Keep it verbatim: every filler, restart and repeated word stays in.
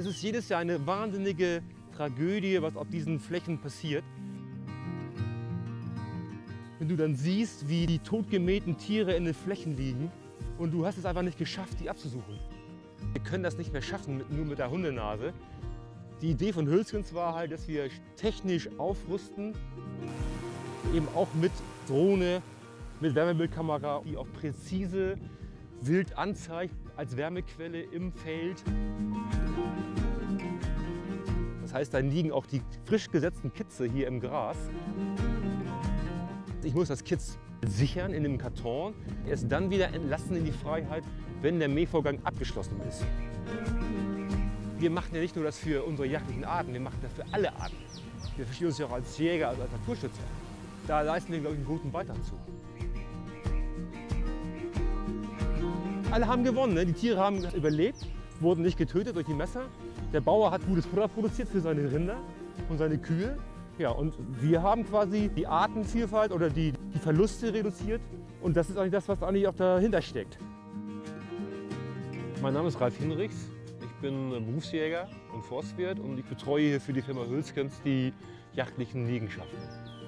Es ist jedes Jahr eine wahnsinnige Tragödie, was auf diesen Flächen passiert. Wenn du dann siehst, wie die totgemähten Tiere in den Flächen liegen und du hast es einfach nicht geschafft, die abzusuchen. Wir können das nicht mehr schaffen, mit, nur mit der Hundenase. Die Idee von Hülskens war halt, dass wir technisch aufrüsten, eben auch mit Drohne, mit Wärmebildkamera, die auch präzise Wild anzeigt als Wärmequelle im Feld. Das heißt, dann liegen auch die frisch gesetzten Kitze hier im Gras. Ich muss das Kitz sichern in dem Karton, erst dann wieder entlassen in die Freiheit, wenn der Mähvorgang abgeschlossen ist. Wir machen ja nicht nur das für unsere jagdlichen Arten, wir machen das für alle Arten. Wir verstehen uns ja auch als Jäger, also als Naturschützer. Da leisten wir, glaube ich, einen guten Beitrag zu. Alle haben gewonnen, ne? Die Tiere haben überlebt, wurden nicht getötet durch die Messer. Der Bauer hat gutes Futter produziert für seine Rinder und seine Kühe. Ja, und wir haben quasi die Artenvielfalt oder die, die Verluste reduziert. Und das ist eigentlich das, was eigentlich auch dahinter steckt. Mein Name ist Ralf Hinrichs. Ich bin Berufsjäger und Forstwirt und ich betreue hier für die Firma Hülskens die jagdlichen Liegenschaften.